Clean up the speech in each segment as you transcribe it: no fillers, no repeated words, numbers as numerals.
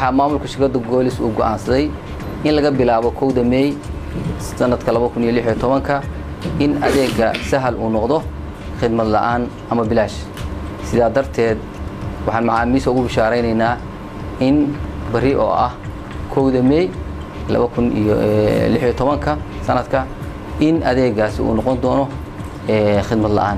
waxaa maamulka shirkadda Goolis uu go'aansaday in laga bilaabo 1 May sanadka 2016 in adeega sahal uu noqdo khidmad la'aan ama bilaash sidaa darteed waxaan macaamiisha ugu bishaareynaa in bari oo ah 1 May 2016 sanadka in adeegaasi uu noqon doono khidmad la'aan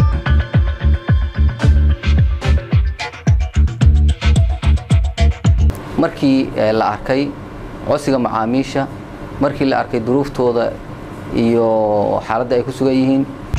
markii la arkay codsiga macaamiisha markii la arkay duruuftooda iyo xaaladda ay ku sugan yihiin